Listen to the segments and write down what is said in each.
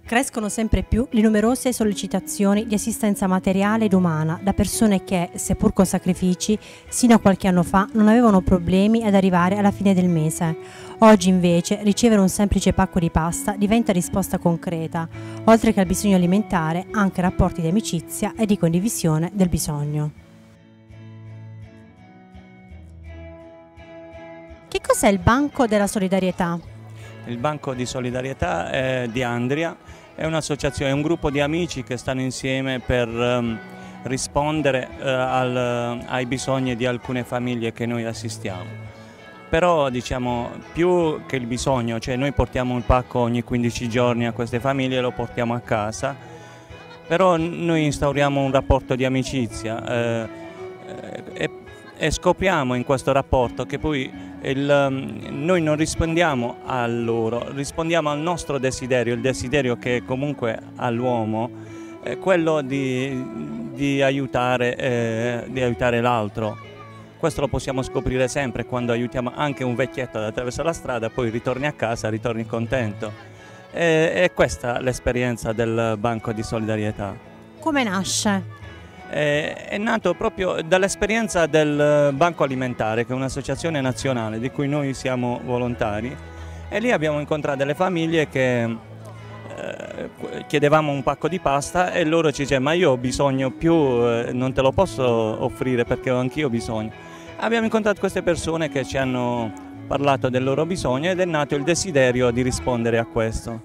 Crescono sempre più le numerose sollecitazioni di assistenza materiale ed umana da persone che, seppur con sacrifici, sino a qualche anno fa non avevano problemi ad arrivare alla fine del mese. Oggi invece ricevere un semplice pacco di pasta diventa risposta concreta, oltre che al bisogno alimentare, anche rapporti di amicizia e di condivisione del bisogno. Che cos'è il Banco della Solidarietà? Il Banco di Solidarietà di Andria è un'associazione, è un gruppo di amici che stanno insieme per rispondere ai bisogni di alcune famiglie che noi assistiamo. Però diciamo più che il bisogno, cioè noi portiamo un pacco ogni 15 giorni a queste famiglie, lo portiamo a casa, però noi instauriamo un rapporto di amicizia e scopriamo in questo rapporto che poi noi non rispondiamo a loro, rispondiamo al nostro desiderio, il desiderio che comunque ha l'uomo, quello di aiutare l'altro. Questo lo possiamo scoprire sempre quando aiutiamo anche un vecchietto ad attraversare la strada, poi ritorni a casa, ritorni contento. E questa è l'esperienza del Banco di Solidarietà. Come nasce? È nato proprio dall'esperienza del Banco Alimentare, che è un'associazione nazionale di cui noi siamo volontari, e lì abbiamo incontrato delle famiglie che chiedevamo un pacco di pasta e loro ci dicevano: ma io ho bisogno più, non te lo posso offrire perché ho anch'io bisogno. Abbiamo incontrato queste persone che ci hanno parlato del loro bisogno ed è nato il desiderio di rispondere a questo.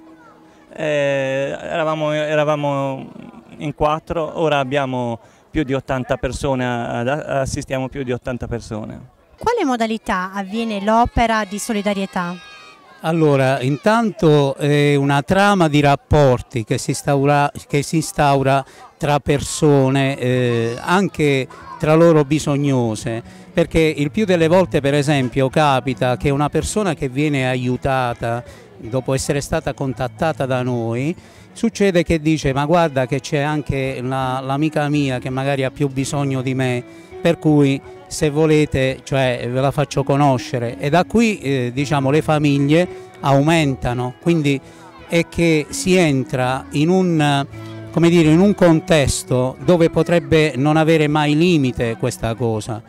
Eravamo in 4, ora abbiamo più di 80 persone, assistiamo più di 80 persone. Quale modalità avviene l'opera di solidarietà? Allora, intanto è una trama di rapporti che si instaura tra persone, anche tra loro bisognose, perché il più delle volte, per esempio, capita che una persona che viene aiutata dopo essere stata contattata da noi, succede che dice: ma guarda che c'è anche l'amica mia che magari ha più bisogno di me, per cui se volete, cioè, ve la faccio conoscere. E da qui diciamo le famiglie aumentano, quindi è che si entra in un, come dire, in un contesto dove potrebbe non avere mai limite questa cosa.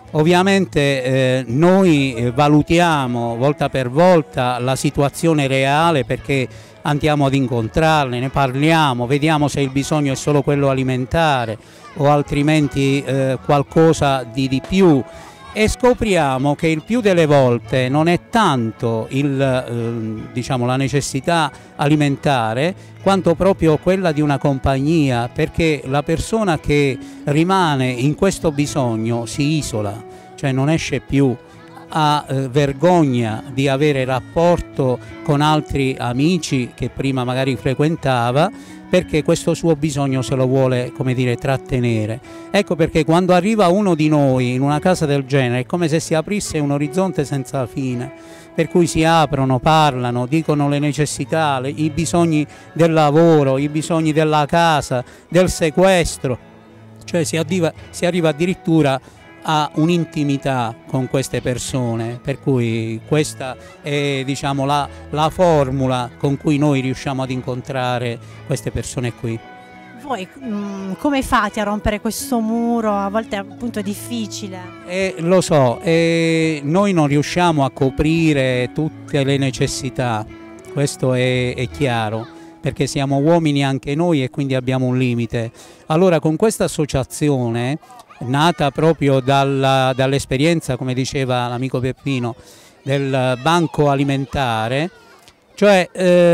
Ovviamente noi valutiamo volta per volta la situazione reale, perché andiamo ad incontrarle, ne parliamo, vediamo se il bisogno è solo quello alimentare o altrimenti qualcosa di più, e scopriamo che il più delle volte non è tanto diciamo, la necessità alimentare quanto proprio quella di una compagnia, perché la persona che rimane in questo bisogno si isola, cioè non esce più, ha vergogna di avere rapporto con altri amici che prima magari frequentava, perché questo suo bisogno se lo vuole, come dire, trattenere. Ecco perché quando arriva uno di noi in una casa del genere è come se si aprisse un orizzonte senza fine, per cui si aprono, parlano, dicono le necessità, i bisogni del lavoro, i bisogni della casa, del sequestro, cioè si arriva addirittura a un'intimità con queste persone, per cui questa è, diciamo, la formula con cui noi riusciamo ad incontrare queste persone qui. Voi come fate a rompere questo muro? A volte è appunto difficile. Lo so, noi non riusciamo a coprire tutte le necessità, questo è chiaro, perché siamo uomini anche noi e quindi abbiamo un limite. Allora con questa associazione, nata proprio dall'esperienza, come diceva l'amico Peppino, del banco alimentare, cioè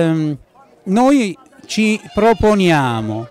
noi ci proponiamo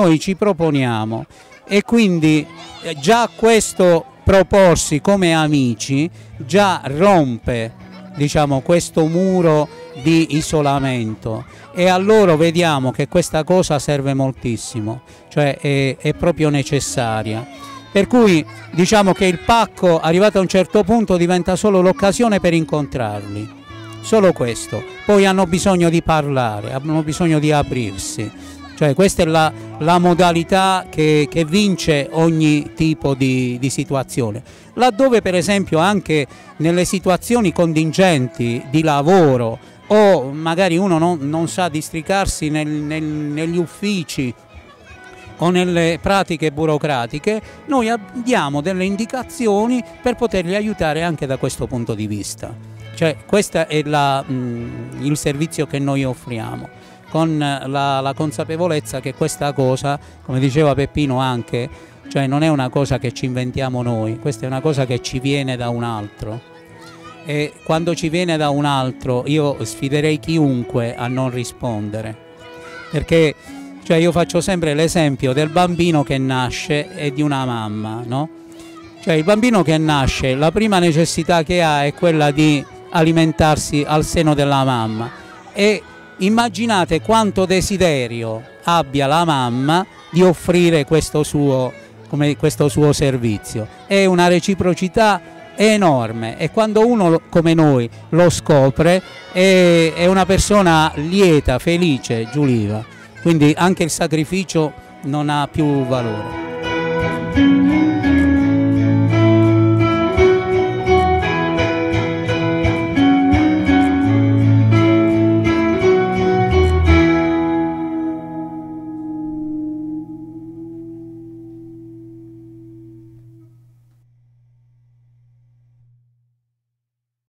e quindi già questo proporsi come amici già rompe, diciamo, questo muro di isolamento, e allora vediamo che questa cosa serve moltissimo, cioè è proprio necessaria. Per cui diciamo che il pacco, arrivato a un certo punto, diventa solo l'occasione per incontrarli, solo questo. Poi hanno bisogno di parlare, hanno bisogno di aprirsi, cioè questa è la modalità che vince ogni tipo di situazione. Laddove per esempio anche nelle situazioni contingenti di lavoro o magari uno non sa districarsi negli uffici o nelle pratiche burocratiche, noi diamo delle indicazioni per poterli aiutare anche da questo punto di vista. Cioè, questo è il servizio che noi offriamo, con la consapevolezza che questa cosa, come diceva Peppino anche, cioè non è una cosa che ci inventiamo noi, questa è una cosa che ci viene da un altro. E quando ci viene da un altro io sfiderei chiunque a non rispondere, perché cioè, io faccio sempre l'esempio del bambino che nasce e di una mamma, no? Cioè il bambino che nasce, la prima necessità che ha è quella di alimentarsi al seno della mamma, e immaginate quanto desiderio abbia la mamma di offrire questo suo servizio. È una reciprocità enorme, e quando uno come noi lo scopre è una persona lieta, felice, giuliva, quindi anche il sacrificio non ha più valore.